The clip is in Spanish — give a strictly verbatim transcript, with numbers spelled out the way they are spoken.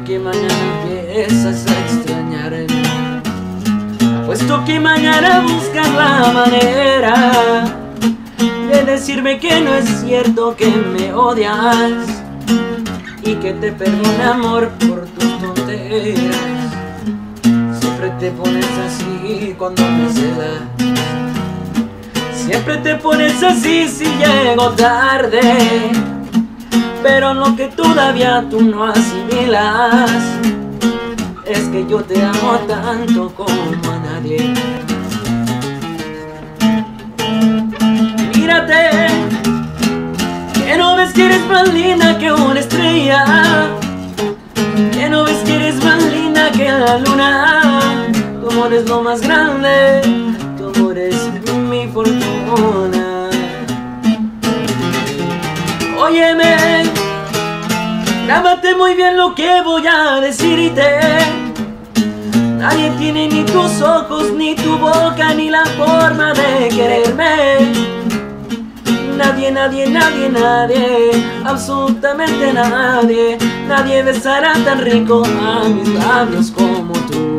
que mañana empiezas a extrañarme, puesto que mañana buscas la manera de decirme que no es cierto, que me odias y que te perdono, amor, por tus tonteras. Siempre te pones así cuando me celas, siempre te pones así si llego tarde, pero lo que todavía tú no asimilas es que yo te amo tanto como a nadie. Mírate, que no ves que eres más linda que una estrella, que no ves que eres más linda que la luna. Tu amor es lo más grande, tu amor es mi fortuna. Óyeme, grábate muy bien lo que voy a decirte. Nadie tiene ni tus ojos, ni tu boca, ni la forma de quererme. Nadie, nadie, nadie, nadie, absolutamente nadie. Nadie besará tan rico a mis labios como tú.